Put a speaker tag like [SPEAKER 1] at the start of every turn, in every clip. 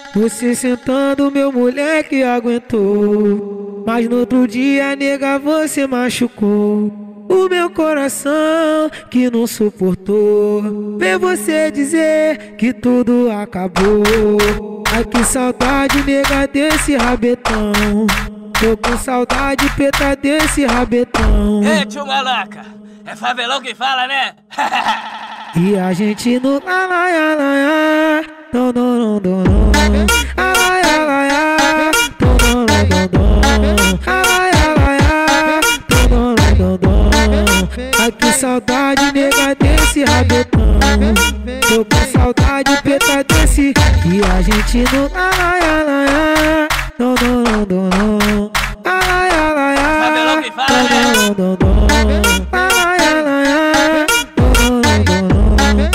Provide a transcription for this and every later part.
[SPEAKER 1] Você sentando, meu moleque aguentou, mas no outro dia, nega, você machucou o meu coração que não suportou ver você dizer que tudo acabou. Ai, que saudade, nega, desse rabetão. Tô com saudade, preta, desse rabetão.
[SPEAKER 2] Ei, tio Malaca, é favelão que fala, né?
[SPEAKER 1] E a gente no alaia, alaia, não, não, não, não, não. Alaia, alaia, não, não, não, não. Alaia, alaia, não, não, não, não. Ai, que saudade, nega, desse rabetão. Tô com saudade, preta, desse. E a gente no alaia, alaia, não, não, não, não, não. Alaia, alaia,
[SPEAKER 2] Favelão que fala, né?
[SPEAKER 1] não, não, não, não. Alaia, alaia, não, não, não, não.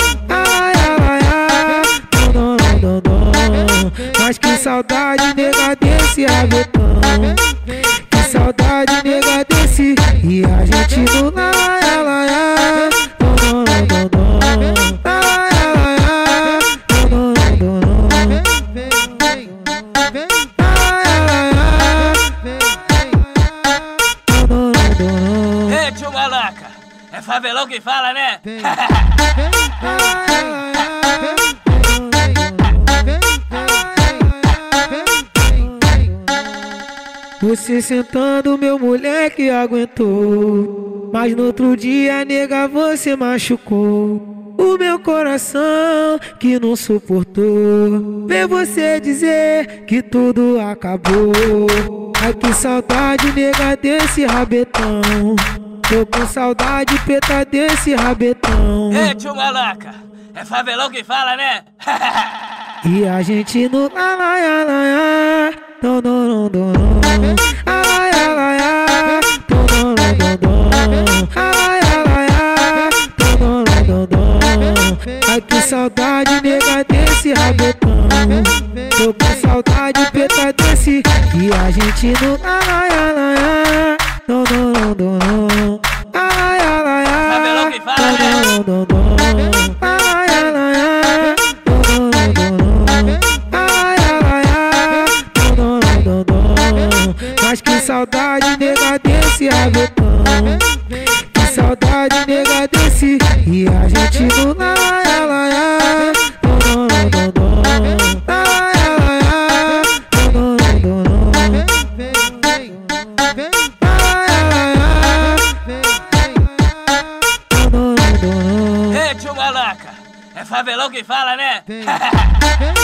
[SPEAKER 1] Mas que saudade, nega, desse rabetão. Que saudade, nega, desse. E a gente no laia, laia, não, não, não, não. Laia, laia, não, não, não, não. Laia, laia, não, não, não.
[SPEAKER 2] Ei, tio Malaca, é favelão que fala, né?
[SPEAKER 1] Você sentando, meu moleque aguentou, mas no outro dia, nega, você machucou o meu coração que não suportou ver você dizer que tudo acabou. Ai, que saudade, nega, desse rabetão. Tô com saudade, preta, desse rabetão.
[SPEAKER 2] Ei, tio Malaca, é favelão que fala, né?
[SPEAKER 1] E a gente no alaia, alaia, não, não, não, não, não. Alaia, alaia, não, não, não, não. Alaia, alaia, não, não, não, não. Ai, que saudade, nega, desse rabetão. Tô com saudade, preta, desse. E a gente no alaia, alaia, não, não, não, não. Alaia, alaia,
[SPEAKER 2] Favelão que fala, né?
[SPEAKER 1] não, não, não. Alaia, alaia, não, não, não. Mas que saudade, nega, desse rabetão. Que saudade, nega, desse. E a gente no laia, laia, não, não, não, não. Laia, laia, não, não, não, não. Laia, laia, não, não, não, não.
[SPEAKER 2] Ei, tio Malaca, é favelão que fala, né?